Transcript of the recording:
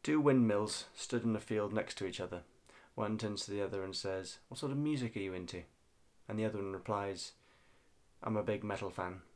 Two windmills stood in a field next to each other. One turns to the other and says, "What sort of music are you into?" And the other one replies, "I'm a big metal fan."